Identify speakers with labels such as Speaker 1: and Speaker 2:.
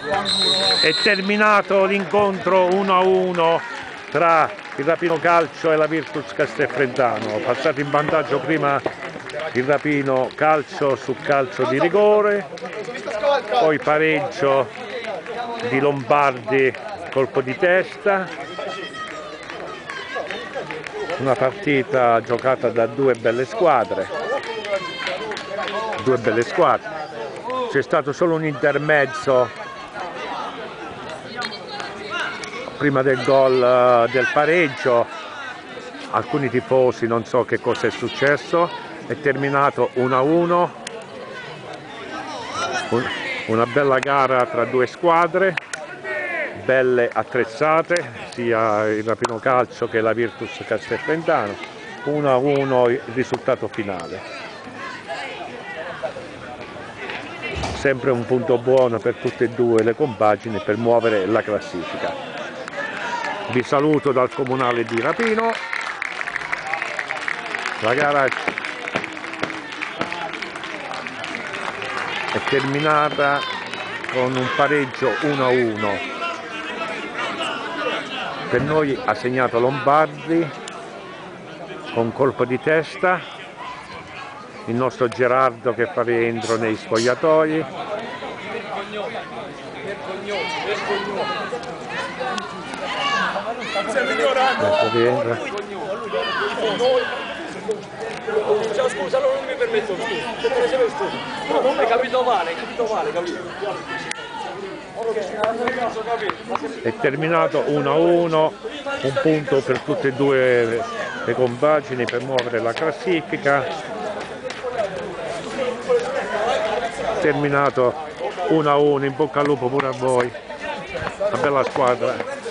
Speaker 1: È terminato l'incontro 1-1 tra il Rapino Calcio e la Virtus Castelfreddano. Passato in vantaggio prima il Rapino Calcio su calcio di rigore, poi pareggio di Lombardi, colpo di testa. Una partita giocata da due belle squadre. C'è stato solo un intermezzo prima del gol del pareggio. Alcuni tifosi, non so che cosa è successo. È terminato 1-1. Una bella gara tra due squadre, belle attrezzate, sia il Rapino Calcio che la Virtus Castelfreddano. 1-1 il risultato finale. Sempre un punto buono per tutte e due le compagini per muovere la classifica. Vi saluto dal comunale di Rapino. La gara è terminata con un pareggio 1-1. Per noi ha segnato Lombardi con colpo di testa, il nostro Gerardo che fa rientro nei spogliatoi.
Speaker 2: Ciao, scusa, non mi permetto, scusa. No, non hai capito male, capito?
Speaker 1: È terminato 1-1, un punto per tutte e due le compagini per muovere la classifica. Terminato 1-1, in bocca al lupo pure a voi, una bella squadra.